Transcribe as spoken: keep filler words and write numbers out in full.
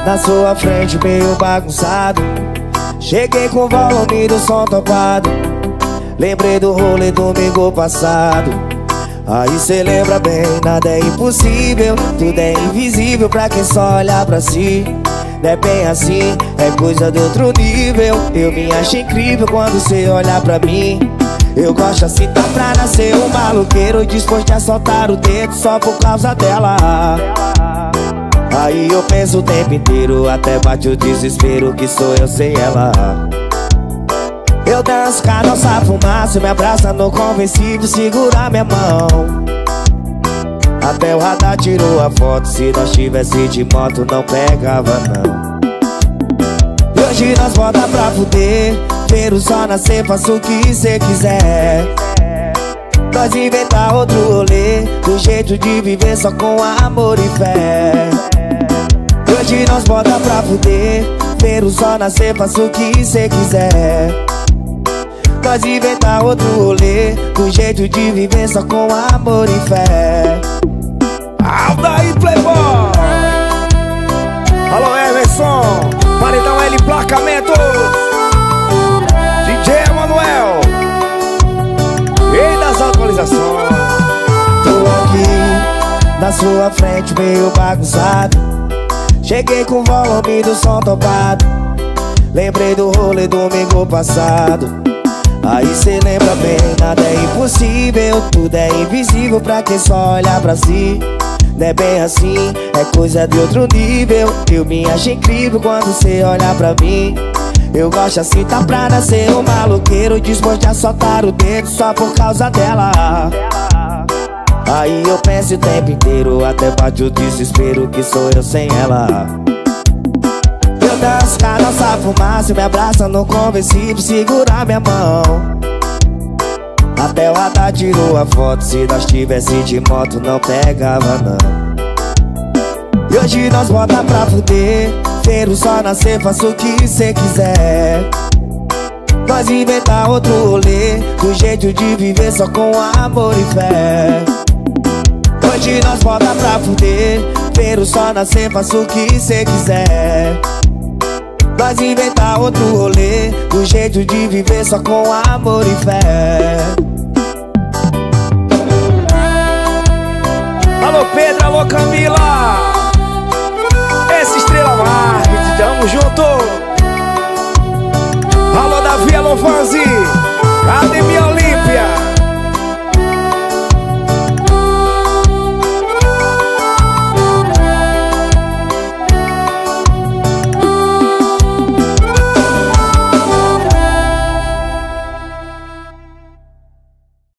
na sua frente meio bagunçado. Cheguei com o volume do som topado. Lembrei do rolê domingo passado. Aí cê lembra bem, nada é impossível, tudo é invisível pra quem só olha pra si. Não é bem assim, é coisa de outro nível. Eu me acho incrível quando cê olha pra mim. Eu gosto assim, tá pra nascer um maloqueiro disposto a soltar o dedo só por causa dela. Aí eu penso o tempo inteiro, até bate o desespero que sou eu sem ela. Eu danço com a nossa fumaça, me abraça no conversível, segura minha mão. Até o radar tirou a foto, se nós tivesse de moto não pegava não. E hoje nós volta pra fuder, ver o sol nascer, faça o que cê quiser. Nós inventar outro rolê, do jeito de viver só com amor e fé. E hoje nós volta pra fuder, ver o sol nascer, faça o que cê quiser. Nós inventar outro rolê, do jeito de viver só com amor e fé. Aldair Playboy. Alô Emerson, Paredão L Emplacamentos, D J Emanuel, Rei das atualizações. Tô aqui na sua frente meio bagunçado. Cheguei com o volume do som topado. Lembrei do rolê domingo passado. Aí cê lembra bem, nada é impossível, tudo é invisível pra quem só olha pra si. Não é bem assim, é coisa de outro nível. Eu me acho incrível quando cê olha pra mim. Eu gosto assim, tá pra nascer um maloqueiro disposto a soltar o dedo só por causa dela. Aí eu penso o tempo inteiro, até bate o desespero que sou eu sem ela. Eu danço com a nossa fumaça, me abraça no conversível, segura minha mão. Até o radar tirou a foto, se nós tivesse de moto não pegava não. E hoje nós volta pra fuder, ver o sol nascer, faça o que cê quiser. Nós inventar outro rolê, do jeito de viver só com amor e fé. Hoje nós volta pra fuder, ver o sol nascer, faça o que cê quiser. Nós inventar outro rolê, do jeito de viver só com amor e fé. Alô Pedro, alô Camila, essa Estrela Marketing, tamo junto. Alô Davi, alô Fanzi, cadê